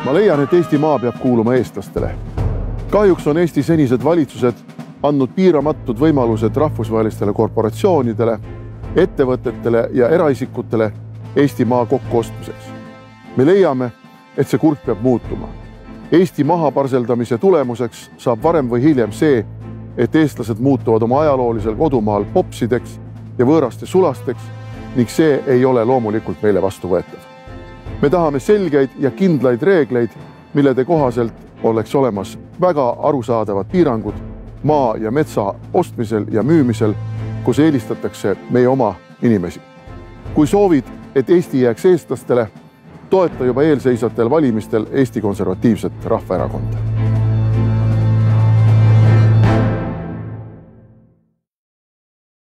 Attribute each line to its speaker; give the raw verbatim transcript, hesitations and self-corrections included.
Speaker 1: Ma leian, et Eesti maa peab kuuluma eestlastele. Kahjuks on Eesti senised valitsused andnud piiramatud võimalused rahvusvahelistele korporatsioonidele, ettevõtetele ja eraisikutele Eesti maa kokkuostmiseks. Me leiame, et see kurt peab muutuma. Eesti maha parseldamise tulemuseks saab varem või hiljem see, et eestlased muutuvad oma ajaloolisel kodumaal popsideks ja võõraste sulasteks ning see ei ole loomulikult meile vastuvõetav. Me tahame selgeid ja kindlaid reegleid, millede kohaselt oleks olemas väga arusaadavad piirangud maa ja metsa ostmisel ja müümisel, kus eelistatakse meie oma inimesi. Kui soovid, et Eesti jääks eestlastele, toeta juba eelseisvatel valimistel Eesti Konservatiivset Rahvaerakonda.